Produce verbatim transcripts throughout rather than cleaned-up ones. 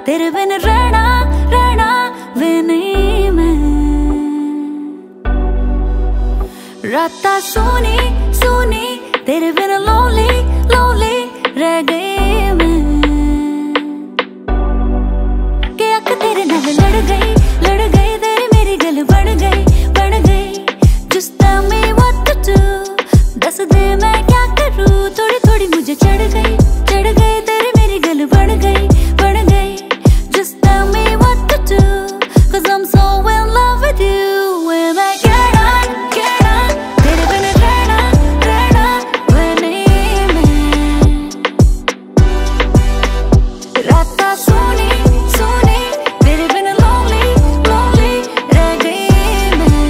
तेरे बिन रहना रहना वे नहीं मैं। राता सोनी सोनी तेरे बिन लोनली लोनली रह गई मैं। के अख तेरे नाल लड़ गई लड़ गई तेरी मेरी गल बन गई बन गई। Just tell me what to do, दस दे मैं क्या करूँ। थोड़ी थोड़ी मुझे चढ़ गई चढ़ गई तेरी मेरी गल बन गई बन गई। Just tell me what to do, cause I'm so in love with you। वे मैं कहना कहना तेरे बिन रहना रहना वे नहीं मैं। राता सोनी सोनी तेरे बिन lonely lonely रह गई मैं।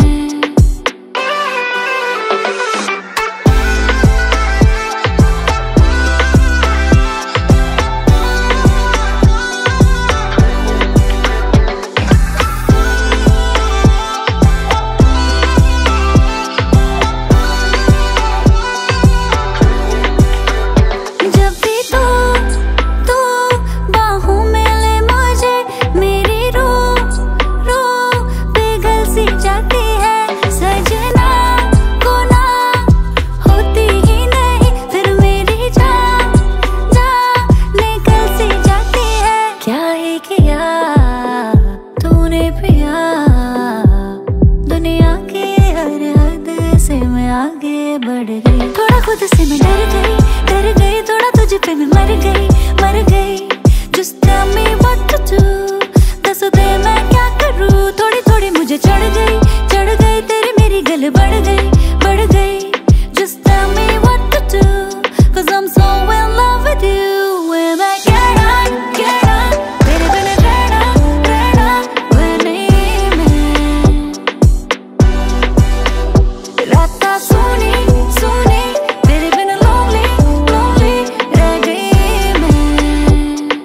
जब भी तू तू बाहों में ले मुझे मेरी रूह रूह पिघल सी जाती है। सजना को ना होती ही नहीं फिर मेरी जान जान निकल सी जाती है। क्या ही किया तूने पिया दुनिया की हर हद से मैं आगे बढ़ गई। थोड़ा खुद से मैं डर गई डर गई थोड़ा तुझ पे मैं मर गई मर गई। Just tell me what to do, दस दे मैं क्या करूँ। थोड़ी थोड़ी मुझे चढ़ गई चढ़ गई तेरी मेरी गल बढ़ गई बढ़ गई। Just tell me what to do, cause I'm so in love with you। वे मैं कहना कहना तेरे बिन रहना रहना वे नहीं मैं। राता सोनी सोनी तेरे बिन lonely lonely रह गई मैं।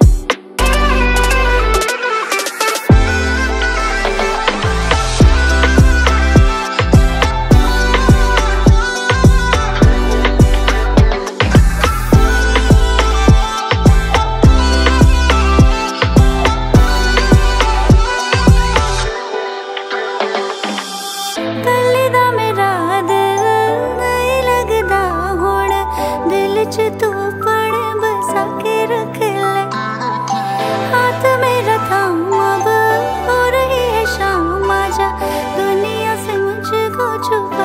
कल्ली दा मेरा दिल नहीं लगदा हुण दिल च तू पड़ बसा के रख ले। हाथ मेरा थाम अब हो रही है शाम आजा दुनिया से मुझको छुपा